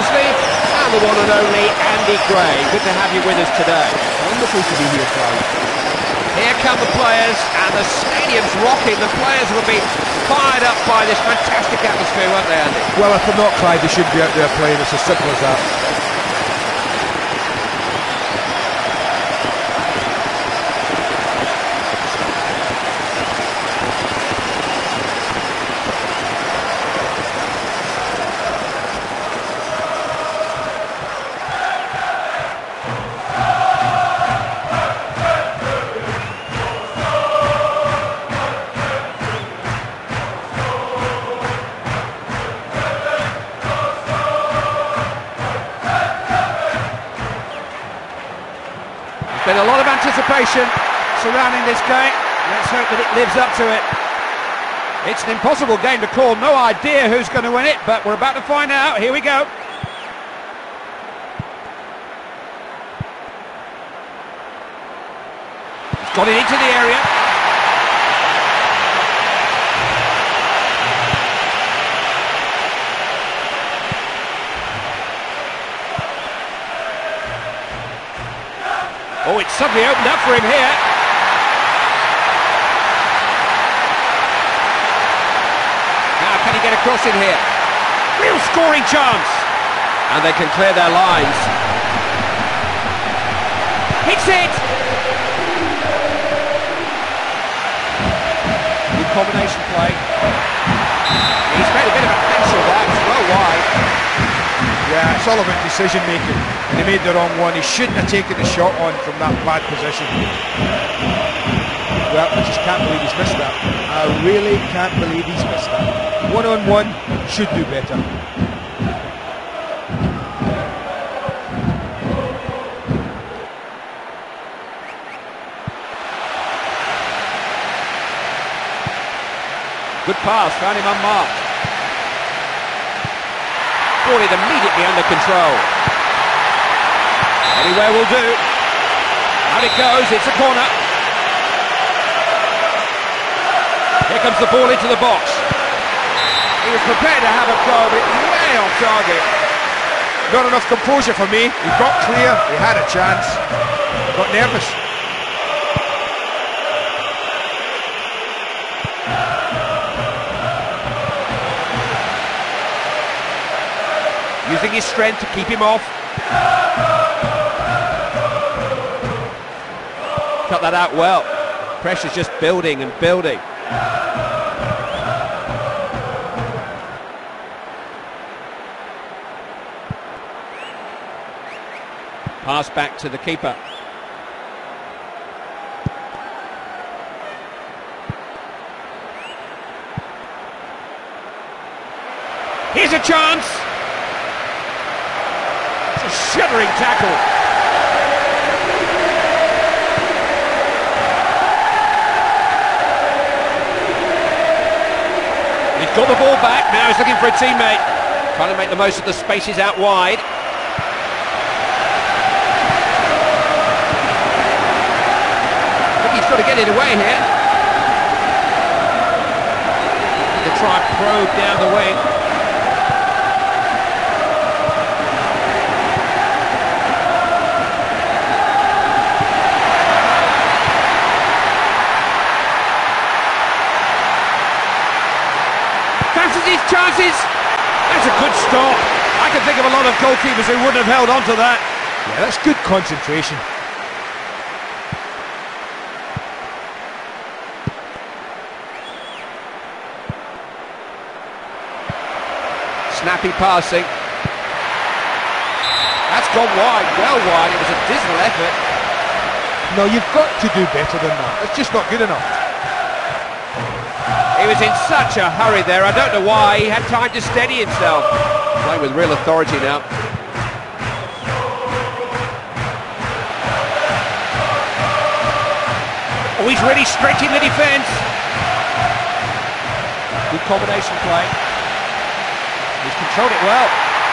Mosley, and the one and only Andy Gray. Good to have you with us today. Wonderful to be here, Clive. Here come the players, and the stadium's rocking. The players will be fired up by this fantastic atmosphere, won't they, Andy? Well, if they're not, Clive, they shouldn't be out there playing. It's as simple as that. Been a lot of anticipation surrounding this game. Let's hope that it lives up to it. It's an impossible game to call. No idea who's going to win it, but we're about to find out. Here we go. He's got it into the area. Oh, it's suddenly opened up for him here. Now, can he get across in here? Real scoring chance. And they can clear their lines. Hits it! Good combination play. He's made a bit of a mess of that. It's well wide. Yeah, it's all about decision making, and he made the wrong one. He shouldn't have taken the shot on from that bad position. Well, I just can't believe he's missed that. I really can't believe he's missed that. One-on-one, should do better. Good pass, found him unmarked. Brought it immediately under control. Anywhere will do. Out it goes, it's a corner. Here comes the ball into the box. He was prepared to have a go, but way off target. Not enough composure for me. He got clear, he had a chance, got nervous. Using his strength to keep him off. Cut that out well. Pressure's just building and building. Pass back to the keeper. Here's a chance! It's a shuddering tackle. He's got the ball back, now he's looking for a teammate. Trying to make the most of the spaces out wide. I think he's got to get it away here. To try and probe down the wing. Fancies his chances. That's a good stop. I can think of a lot of goalkeepers who wouldn't have held on to that. Yeah, that's good concentration. Snappy passing. That's gone wide, well wide. It was a dismal effort. No, you've got to do better than that. It's just not good enough. He was in such a hurry there. I don't know why. He had time to steady himself. Playing with real authority now. Oh, he's really stretching the defence. Good combination play. He's controlled it well.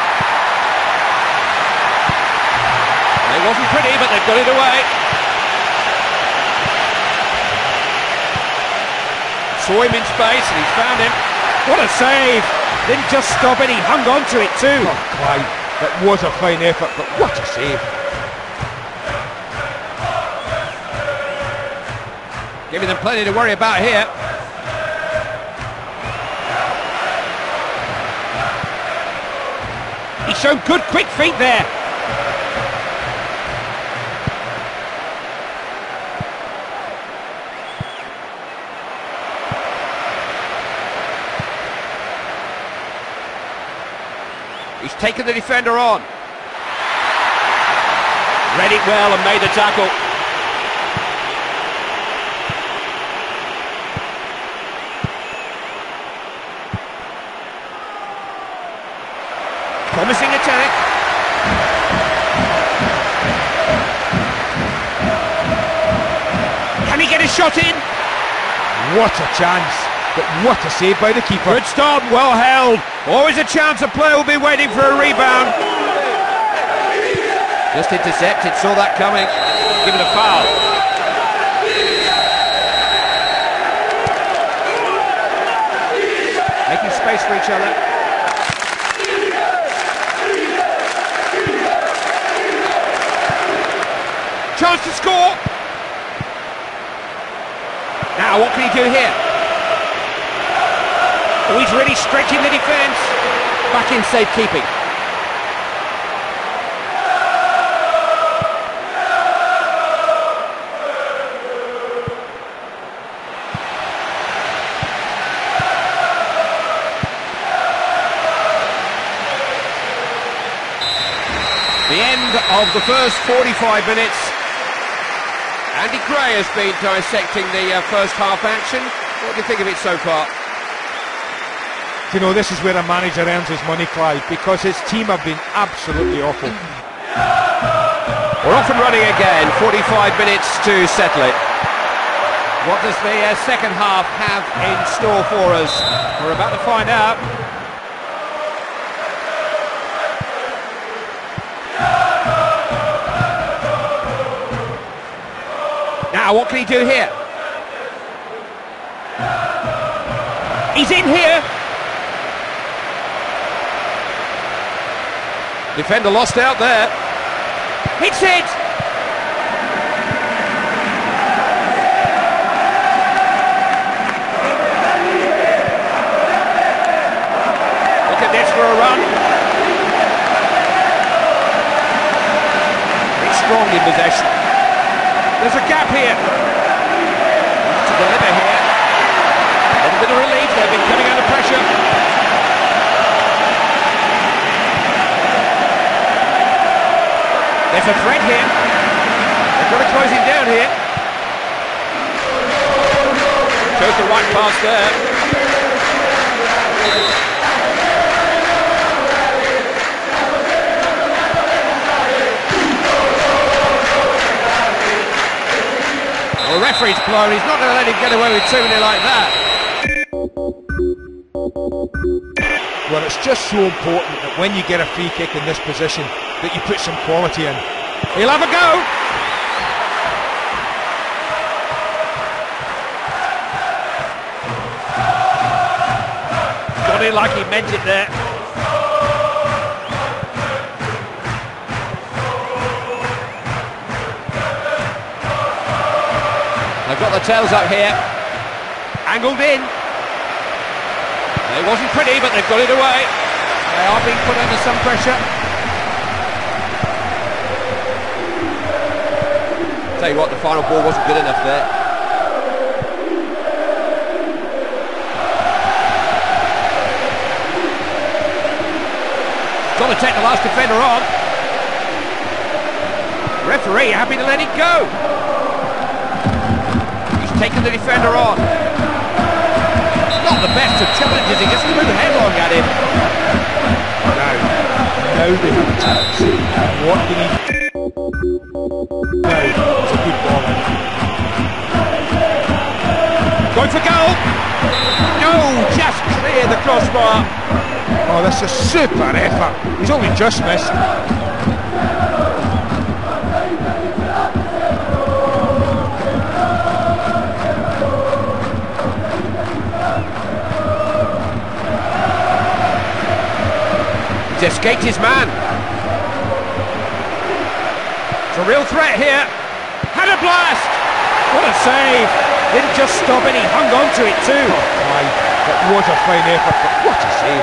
It wasn't pretty, but they've got it away. Saw him in space and he's found him. What a save! Didn't just stop it, he hung on to it too. Oh, Clyde, It was a fine effort, but what a save. Giving them plenty to worry about here. He's shown good quick feet there. He's taken the defender on. Read it well and made the tackle. Promising attack. Can he get a shot in? What a chance, but what a save by the keeper. Good stop, well held. Always a chance a player will be waiting for a rebound. Just intercepted, saw that coming. Given a foul. Making space for each other. Chance to score! Now, what can he do here? Oh, he's really stretching the defence. Back in safekeeping. The end of the first 45 minutes. Andy Gray has been dissecting the first half action. What do you think of it so far? You know, this is where a manager earns his money, Clive, because his team have been absolutely awful. We're off and running again, 45 minutes to settle it. What does the second half have in store for us? We're about to find out. Now, what can he do here? He's in here! Defender lost out there. Hits it! Look at this for a run. It's strong in possession. There's a gap here. To deliver here. A little bit of relief. They've been coming under pressure. There's a threat here. They've got to close him down here. Chose the right pass there. Well, the referee's blown. He's not going to let him get away with 2-0 like that. Well, it's just so important that when you get a free kick in this position, that you put some quality in. He'll have a go. Got it like he meant it there. They've got the tails up here. Angled in. It wasn't pretty, but they've got it away. They are being put under some pressure. Tell you what, the final ball wasn't good enough there. Got to take the last defender on. Referee happy to let it go. He's taken the defender on. Not the best of challenges, he just threw headlong at him. Now they have a chance. What do you need? Now, it's a good ball. Going for goal! No, just clear the crossbar. Oh, that's a super effort. He's only just missed. He's escaped his man. It's a real threat here. Had a blast! What a save! Didn't just stop it, he hung on to it too. That was a fine effort, but what a save.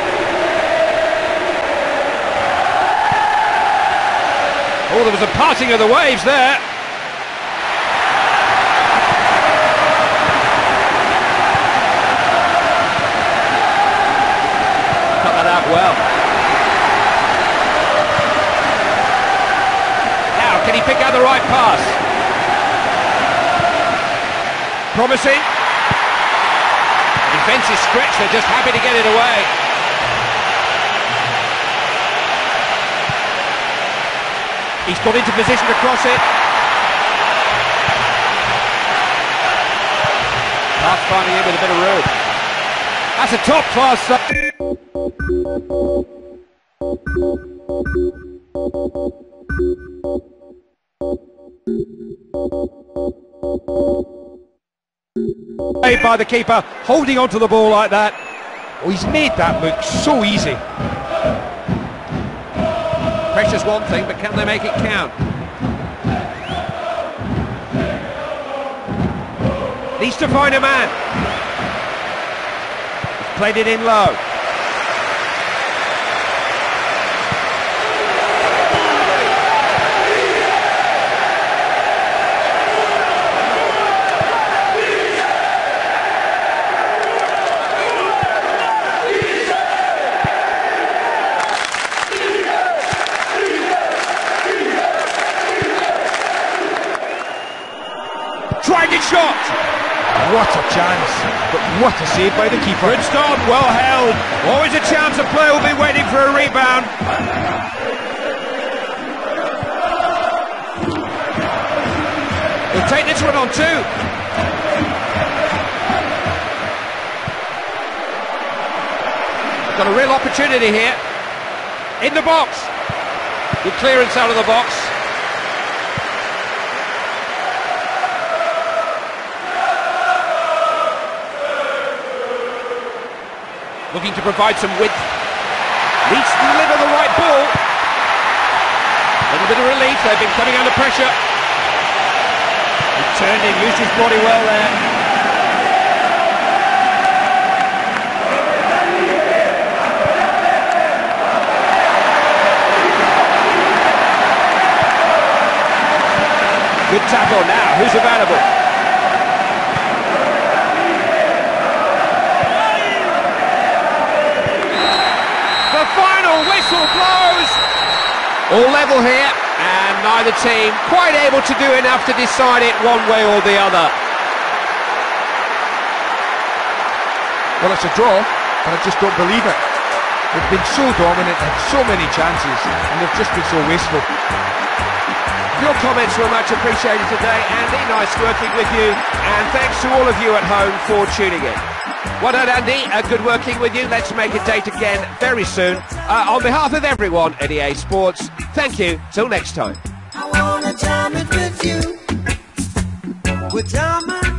Oh, there was a parting of the waves there. Cut that out well. Now, can he pick out the right pass? Promising. The defence is stretched, they're just happy to get it away. He's got into position to cross it. Pass finding in with a bit of room. That's a top-class save. By the keeper, holding on to the ball like that. Oh, he's made that look so easy. Pressure's one thing, but can they make it count? Needs to find a man. He's played it in low. Tried it shot! What a chance, but what a save by the keeper. Good stop, well held. Always a chance, a player will be waiting for a rebound. He'll take this one on too. Got a real opportunity here. In the box. Good clearance out of the box. Looking to provide some width. Needs to deliver the right ball. A little bit of relief, they've been coming under pressure. He turned in, used his body well there. Good tackle now, who's available? Whistle blows. All level here, and neither team quite able to do enough to decide it one way or the other. Well, it's a draw, and I just don't believe it. They've been so dominant, had so many chances, and they've just been so wasteful. Your comments were much appreciated today, Andy. Nice working with you, and thanks to all of you at home for tuning in. Well done, Andy. Good working with you. Let's make a date again very soon. On behalf of everyone at EA Sports, thank you. Till next time. I wanna jam it with you. With diamond.